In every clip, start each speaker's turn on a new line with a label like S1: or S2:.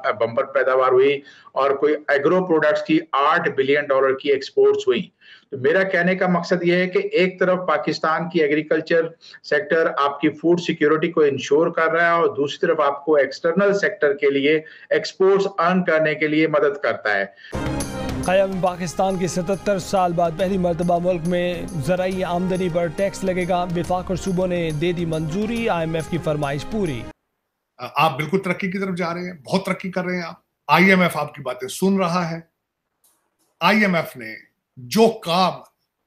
S1: Bumper पैदावार हुई और कोई एग्रो प्रोडक्ट्स की $8 बिलियन की एक्सपोर्ट्स हुई। तो मेरा कहने का मकसद ये है कि एक तरफ पाकिस्तान की एग्रीकल्चर सेक्टर आपकी फूड सिक्योरिटी को इंश्योर कर रहा है और दूसरी तरफ आपको एक्सटर्नल सेक्टर के लिए एक्सपोर्ट्स अर्न करने के लिए मदद करता है।
S2: क़याम पाकिस्तान के 77 साल बाद पहली मरतबा मुल्क में ज़राई आमदनी पर टैक्स लगेगा। वफाक और सूबों ने दे दी मंजूरी, IMF की फरमाइश पूरी।
S3: आप बिल्कुल तरक्की की तरफ जा रहे हैं, बहुत तरक्की कर रहे हैं आप। IMF आपकी बातें सुन रहा है। IMF ने जो काम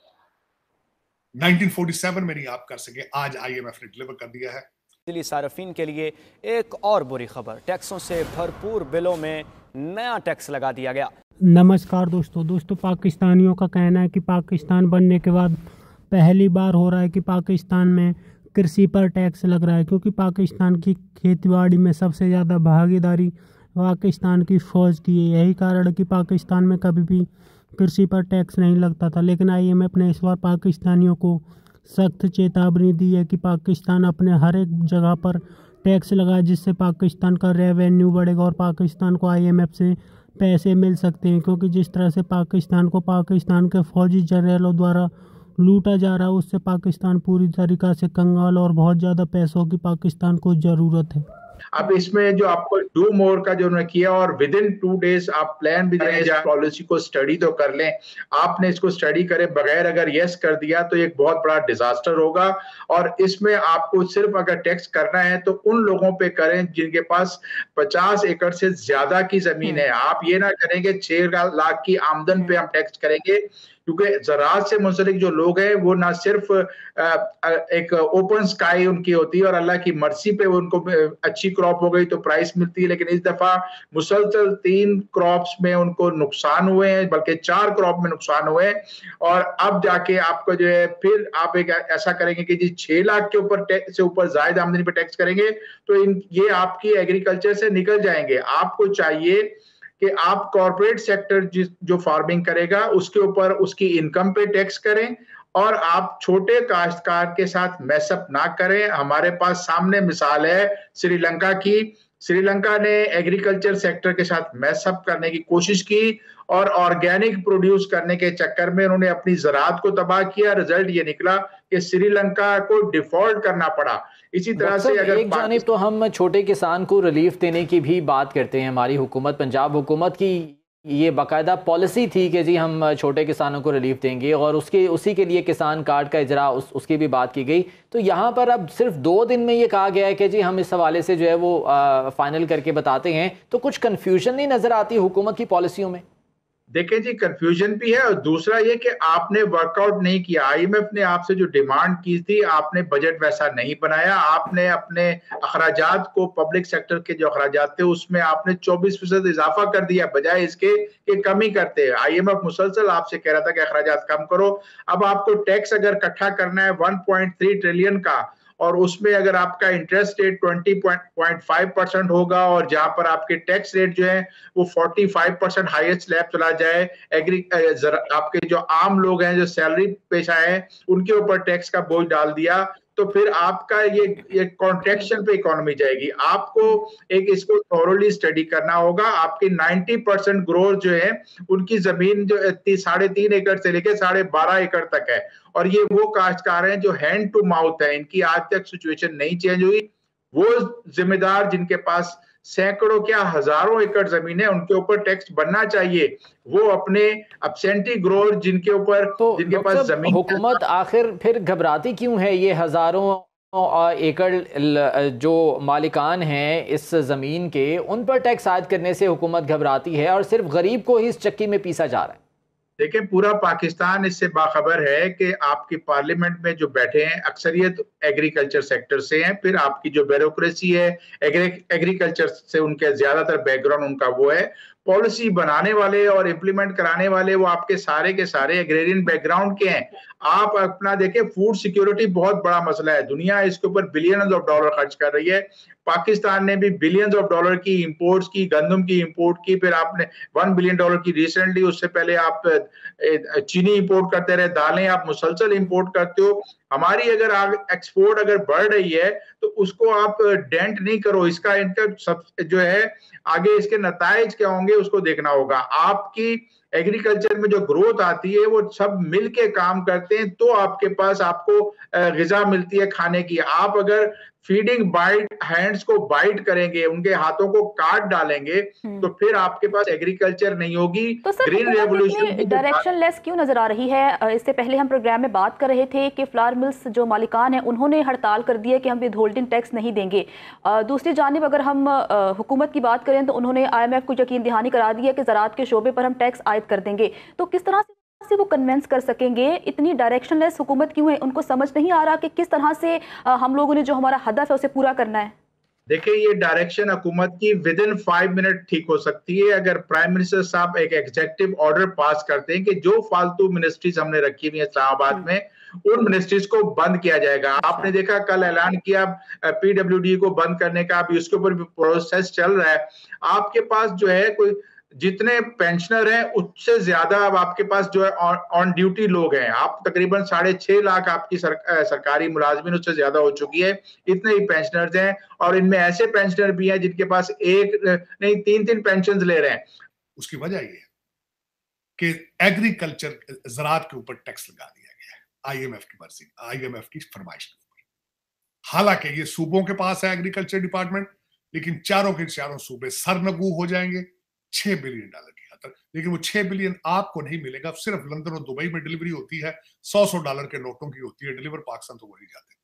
S3: 1947 में नहीं आप कर सके, आज IMF ने डिलीवर कर दिया है।
S4: दिल्ली सार्फिन के लिए एक और बुरी खबर, टैक्सों से भरपूर बिलों में नया टैक्स लगा दिया गया।
S5: नमस्कार दोस्तों, पाकिस्तानियों का कहना है कि पाकिस्तान बनने के बाद पहली बार हो रहा है कि पाकिस्तान में कृषि पर टैक्स लग रहा है, क्योंकि पाकिस्तान की खेतीबाड़ी में सबसे ज़्यादा भागीदारी पाकिस्तान की फ़ौज की है। यही कारण है कि पाकिस्तान में कभी भी कृषि पर टैक्स नहीं लगता था, लेकिन IMF ने इस बार पाकिस्तानियों को सख्त चेतावनी दी है कि पाकिस्तान अपने हर एक जगह पर टैक्स लगाए, जिससे पाकिस्तान का रेवेन्यू बढ़ेगा और पाकिस्तान को IMF से पैसे मिल सकते हैं। क्योंकि जिस तरह से पाकिस्तान को पाकिस्तान के फौजी जनरलों द्वारा लूटा जा रहा है, उससे पाकिस्तान पूरी तरीक़ा से कंगाल और बहुत ज़्यादा पैसों की पाकिस्तान को ज़रूरत है।
S1: अब इसमें जो आपको डू मोर का जो उन्होंने किया और विद इन 2 डेज आप प्लान भी दें, पॉलिसी को स्टडी तो कर लें। आपने इसको स्टडी करे बगैर अगर यस कर दिया तो एक बहुत बड़ा डिजास्टर होगा। और इसमें आपको सिर्फ अगर टैक्स करना है तो उन लोगों पे करें जिनके पास 50 एकड़ से ज्यादा की जमीन है। आप ये ना करेंगे 6 लाख की आमदन पे हम टैक्स करेंगे, क्योंकि ज़राअत से मुंसलिक जो लोग हैं वो ना सिर्फ एक ओपन स्काई उनकी होती है और अल्लाह की मर्जी पे उनको अच्छी क्रॉप हो गई तो प्राइस मिलती है, लेकिन इस दफा मुसलसल 3 क्रॉप्स में उनको नुकसान हुए हैं, बल्कि 4 क्रॉप में नुकसान हुए हैं। और अब जाके आपको जो है फिर आप एक ऐसा करेंगे कि जी 6 लाख के ऊपर टैक्स से ऊपर जायद आमदनी पे टैक्स करेंगे तो ये आपकी एग्रीकल्चर से निकल जाएंगे। आपको चाहिए कि आप कॉर्पोरेट सेक्टर जो फार्मिंग करेगा उसके ऊपर उसकी इनकम पे टैक्स करें और आप छोटे काश्तकार के साथ मैसअप ना करें। हमारे पास सामने मिसाल है श्रीलंका की। श्रीलंका ने एग्रीकल्चर सेक्टर के साथ मैसअप करने की कोशिश की और ऑर्गेनिक प्रोड्यूस करने के चक्कर में उन्होंने अपनी ज़राअत को तबाह किया। रिजल्ट ये निकला कि श्रीलंका को डिफॉल्ट करना पड़ा। इसी तरह से अगर
S4: एक जानिब तो हम छोटे किसान को रिलीफ देने की भी बात करते हैं, हमारी हुकूमत, पंजाब हुकूमत की ये बाकायदा पॉलिसी थी कि जी हम छोटे किसानों को रिलीफ देंगे और उसी के लिए किसान कार्ड का इजरा उसकी भी बात की गई। तो यहाँ पर अब सिर्फ 2 दिन में ये कहा गया है कि जी हम इस हवाले से जो है वो फाइनल करके बताते हैं, तो कुछ कन्फ्यूजन नहीं नजर आती हुकूमत की पॉलिसियों में?
S1: देखें जी, कंफ्यूजन भी है और दूसरा ये कि आपने वर्कआउट नहीं किया। IMF ने आपसे जो डिमांड की थी, आपने बजट वैसा नहीं बनाया। आपने अपने अखराजात को, पब्लिक सेक्टर के जो अखराजात थे उसमें आपने 24% इजाफा कर दिया, बजाय इसके कि कमी करते। IMF मुसलसल आपसे कह रहा था कि अखराजात कम करो। अब आपको टैक्स अगर इकट्ठा करना है 1.3 ट्रिलियन का और उसमें अगर आपका इंटरेस्ट रेट 20.5% होगा और जहां पर आपके टैक्स रेट जो है वो 45% हाईएस्ट स्लैब चला जाए, आपके जो आम लोग हैं जो सैलरी पेशा है उनके ऊपर टैक्स का बोझ डाल दिया, तो फिर आपका ये कॉन्ट्रैक्शन पे इकोनॉमी जाएगी। आपको एक इसको थॉरोली स्टडी करना होगा। आपकी 90% ग्रोथ जो है उनकी जमीन जो 3.5 एकड़ से लेकर 12.5 एकड़ तक है और ये वो काश्तकार हैं जो हैंड टू माउथ है, इनकी आज तक सिचुएशन नहीं चेंज हुई। वो जिम्मेदार जिनके पास सैकड़ों क्या हजारों एकड़ जमीन है उनके ऊपर टैक्स बनना चाहिए। वो अपने एब्सेंटी ग्रोथ जिनके ऊपर
S4: तो
S1: जिनके पास जमीन,
S4: हुकूमत आखिर फिर घबराती क्यों है? ये हजारों एकड़ जो मालिकान हैं इस ज़मीन के, उन पर टैक्स आयद करने से हुकूमत घबराती है और सिर्फ गरीब को ही इस चक्की में पीसा जा रहा है।
S1: देखिए, पूरा पाकिस्तान इससे बाखबर है कि आपकी पार्लियामेंट में जो बैठे हैं अक्सरियत एग्रीकल्चर सेक्टर से हैं, फिर आपकी जो ब्यूरोक्रेसी है एग्रीकल्चर से उनके ज्यादातर बैकग्राउंड उनका वो है। पॉलिसी बनाने वाले और इम्प्लीमेंट कराने वाले वो आपके सारे के सारे एग्रेरियन बैकग्राउंड के हैं। आप अपना देखें, फूड सिक्योरिटी बहुत बड़ा मसला है, दुनिया इसके ऊपर बिलियंस ऑफ डॉलर खर्च कर रही है। पाकिस्तान ने भी बिलियंस ऑफ डॉलर की इंपोर्ट्स की, गंदम की इंपोर्ट की, फिर आपने $1 बिलियन की रिसेंटली, उससे पहले आप चीनी इंपोर्ट करते रहे, दालें आप मुसलसल इंपोर्ट करते हो। हमारी अगर एक्सपोर्ट अगर बढ़ रही है तो उसको आप डेंट नहीं करो, इसका इनका सब जो है आगे इसके नतायज क्या होंगे उसको देखना होगा। आपकी एग्रीकल्चर में जो ग्रोथ आती है वो सब मिलके काम करते हैं तो आपके पास आपको ग़िज़ा मिलती है खाने की। आप अगर फीडिंग बाइट हैंड्स को बाइट करेंगे, उनके हाथों को काट डालेंगे तो फिर आपके पास एग्रीकल्चर नहीं होगी।
S6: तो sir
S1: green revolution
S6: directionless क्यों नजर आ रही है? इससे पहले हम प्रोग्राम में बात कर रहे थे कि फ्लावर मिल्स जो मालिकान है उन्होंने हड़ताल कर दी है कि हम विद होल्डिंग टैक्स नहीं देंगे। दूसरी जानिब अगर हम हुकूमत की बात करें तो उन्होंने IMF को यकीन दहानी करा दी है कि ज़राअत के शोबे पर हम टैक्स आयद कर देंगे। तो किस तरह से वो कन्वेंस कर सकेंगे? इतनी डायरेक्शनलेस हुकूमत क्यों है? उनको समझ नहीं आ रहा कि किस तरह से हम लोगों ने जो हमारा हदफ है उसे पूरा करना है।
S1: देखिए, ये डायरेक्शन हुकूमत की विद इन 5 मिनट ठीक हो सकती है अगर प्राइम मिनिस्टर साहब एक एग्जीक्यूटिव ऑर्डर पास करते हैं कि जो फालतू मिनिस्ट्रीज हमने रखी हुई है इस्लामाबाद में उन मिनिस्ट्रीज को बंद किया जाएगा। आपने देखा कल ऐलान किया PWD को बंद करने का, अभी उसके ऊपर भी प्रोसेस चल रहा है। आपके पास जो है कोई जितने पेंशनर हैं उससे ज्यादा अब आपके पास जो है ऑन ड्यूटी लोग हैं। आप तकरीबन 6.5 लाख आपकी सरकारी मुलाजमीन उससे ज्यादा हो चुकी है, इतने ही पेंशनर्स हैं। और इनमें ऐसे पेंशनर भी हैं जिनके पास एक नहीं 3-3 पेंशन ले रहे हैं।
S3: उसकी वजह ये है कि एग्रीकल्चर ज़राअत के ऊपर टैक्स लगा दिया गया है IMF की मर्जी, IMF की फरमाइश के ऊपर। हालांकि ये सूबों के पास है एग्रीकल्चर डिपार्टमेंट, लेकिन चारों के चारों सूबे सरनगू हो जाएंगे $6 बिलियन की खातर। लेकिन वो 6 बिलियन आपको नहीं मिलेगा, सिर्फ लंदन और दुबई में डिलीवरी होती है, $100 के नोटों की होती है, डिलीवर पाकिस्तान तो वही जाते हैं।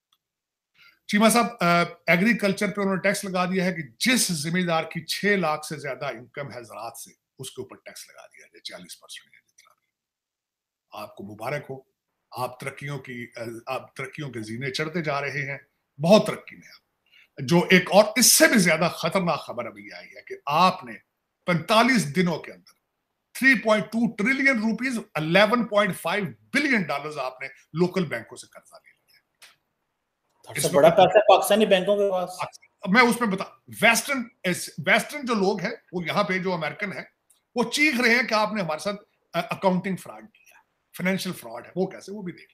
S3: चीमा साहब, एग्रीकल्चर पे उन्होंने टैक्स लगा दिया है कि जिस जिम्मेदार की 6 लाख से ज्यादा इनकम है ज़राअत से, उसके ऊपर टैक्स लगा दिया है 40% है जितना भी। आपको मुबारक हो, आप तरक्कियों के जीने चढ़ते जा रहे हैं, बहुत तरक्की में आप। जो एक और इससे भी ज्यादा खतरनाक खबर अभी आई है कि आपने 45 दिनों के अंदर 3.2 ट्रिलियन रुपीस, $11.5 बिलियन आपने लोकल बैंकों से कर्जा ले लिया।
S7: इससे बड़ा पैसा पाकिस्तानी बैंकों के पास।
S3: मैं उसमें बता, वेस्टर्न जो लोग हैं वो यहाँ पे जो अमेरिकन है वो चीख रहे हैं कि आपने हमारे साथ अकाउंटिंग फ्रॉड किया, फाइनेंशियल फ्रॉड है। वो कैसे, वो भी देख।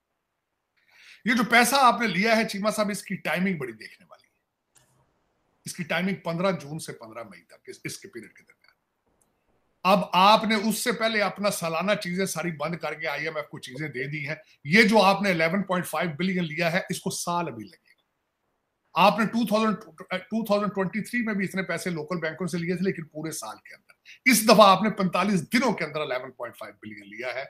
S3: ये जो पैसा आपने लिया है चीमा साहब, इसकी टाइमिंग बड़ी देखने वाली है। इसकी टाइमिंग 15 जून से 15 मई तक, इसके पीरियड के दरमियान। अब आपने उससे पहले अपना सालाना चीजें सारी बंद करके IMF को चीजें दे दी हैं। ये जो आपने 11.5 बिलियन लिया है, इसको साल अभी लगेगा। आपने 2023 में भी इतने पैसे लोकल बैंकों से लिए थे, लेकिन पूरे साल के अंदर। इस दफा आपने 45 दिनों के अंदर 11.5 बिलियन लिया है,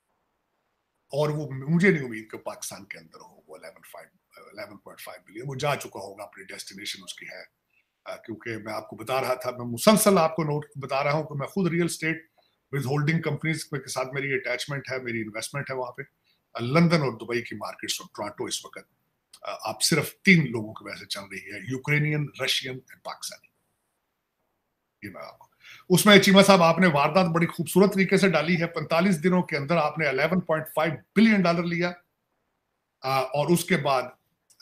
S3: और वो मुझे नहीं उम्मीद कि पाकिस्तान के अंदर हो वो 11.5 बिलियन। वो जा चुका होगा, अपनी डेस्टिनेशन उसकी है। क्योंकि मैं आपको बता रहा था, मैं मुसलसल आपको नोट बता रहा हूं कि मैं खुद real estate with holding companies के साथ मेरी अटैचमेंट है, मेरी इन्वेस्टमेंट है वहां पे। लंदन और दुबई की मार्केट्स और टोरंटो इस वक्त आप सिर्फ 3 लोगों की वजह से चल रही है, यूक्रेनियन, रशियन एंड पाकिस्तानी। ये मैं आपको उसमें चीमा साहब आपने वारदात बड़ी खूबसूरत तरीके से डाली है। 45 दिनों के अंदर आपने $11.5 बिलियन लिया, और उसके बाद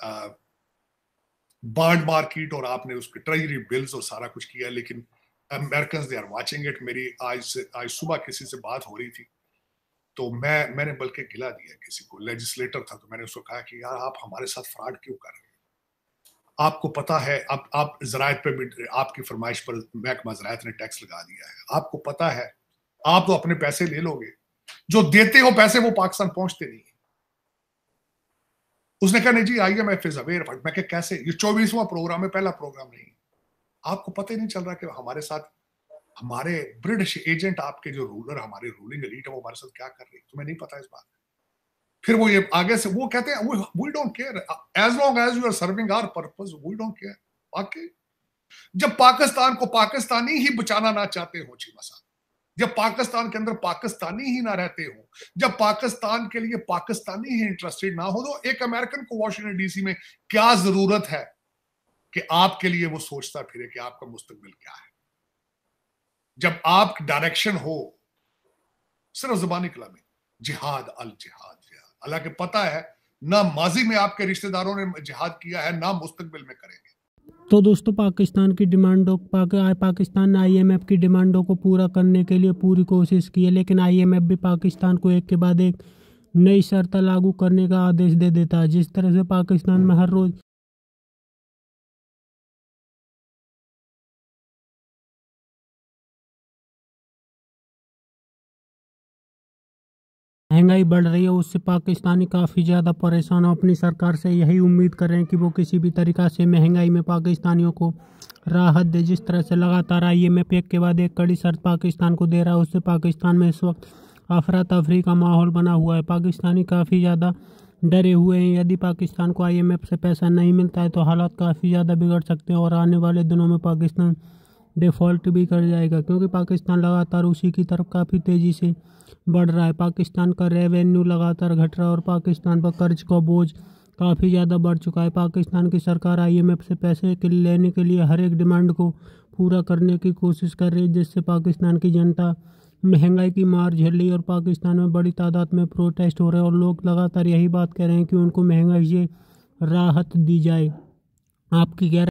S3: बॉन्ड मार्केट और आपने उसके ट्रेजरी बिल्स और सारा कुछ किया। लेकिन American they are watching it. मेरी आज सुबह किसी से बात हो रही थी, तो मैंने बल्कि गिला दिया किसी को, लेजिस्लेटर था, तो मैंने उसको कहा कि यार आप हमारे साथ फ्रॉड क्यों कर रहे हैं? आपको पता है आप ज़राअत पे भी आपकी फरमाइश पर महकमा ज़राअत ने टैक्स लगा दिया है। आपको पता है आप तो अपने पैसे ले लोगे, जो देते हो पैसे वो पाकिस्तान पहुंचते नहीं। उसने कहा नहीं जी IMF इज अवेयर। मैं कहा कैसे? ये 24वां प्रोग्राम है, पहला प्रोग्राम नहीं। आपको पता ही नहीं चल रहा कि हमारे साथ हमारे ब्रिटिश एजेंट, आपके जो रूलर, हमारे रूलिंग एलीट है, वो हमारे साथ क्या कर रही है? तुम्हें नहीं पता इस बात। फिर वो ये आगे से वो कहते हैं we don't care as long as you are serving our purpose, we don't care. बाकी जब पाकिस्तान को पाकिस्तानी ही बचाना ना चाहते हो चीमा साहब, जब पाकिस्तान के अंदर पाकिस्तानी ही ना रहते हो, जब पाकिस्तान के लिए पाकिस्तानी ही इंटरेस्टेड ना हो, तो एक अमेरिकन को वाशिंगटन DC में क्या जरूरत है कि आपके लिए वो सोचता फिरे कि आपका मुस्तकबिल क्या है? जब आप डायरेक्शन हो सिर्फ ज़बानी कलामी, जिहाद अल जिहाद, हालांकि पता है ना माजी में आपके रिश्तेदारों ने जिहाद किया है, ना मुस्तकबिल में करेंगे।
S5: तो दोस्तों, पाकिस्तान की डिमांडों पाकिस्तान ने IMF की डिमांडों को पूरा करने के लिए पूरी कोशिश की है, लेकिन IMF भी पाकिस्तान को एक के बाद एक नई शर्तें लागू करने का आदेश दे देता है। जिस तरह से पाकिस्तान में हर रोज़ महंगाई बढ़ रही है, उससे पाकिस्तानी काफ़ी ज़्यादा परेशान हो। अपनी सरकार से यही उम्मीद कर रहे हैं कि वो किसी भी तरीक़ा से महंगाई में पाकिस्तानियों को राहत दे। जिस तरह से लगातार IMF एक के बाद एक कड़ी शर्त पाकिस्तान को दे रहा है, उससे पाकिस्तान में इस वक्त अफरा तफरी का माहौल बना हुआ है। पाकिस्तानी काफ़ी ज़्यादा डरे हुए हैं। यदि पाकिस्तान को IMF से पैसा नहीं मिलता है तो हालात काफ़ी ज़्यादा बिगड़ सकते हैं और आने वाले दिनों में पाकिस्तान डिफ़ॉल्ट भी कर जाएगा, क्योंकि पाकिस्तान लगातार उसी की तरफ काफ़ी तेज़ी से बढ़ रहा है। पाकिस्तान का रेवेन्यू लगातार घट रहा है और पाकिस्तान पर कर्ज का बोझ काफ़ी ज़्यादा बढ़ चुका है। पाकिस्तान की सरकार IMF से पैसे लेने के लिए हर एक डिमांड को पूरा करने की कोशिश कर रही है, जिससे पाकिस्तान की जनता महंगाई की मार झेल रही है और पाकिस्तान में बड़ी तादाद में प्रोटेस्ट हो रहे हैं और लोग लगातार यही बात कह रहे हैं कि उनको महंगाई से राहत दी जाए। आपकी क्या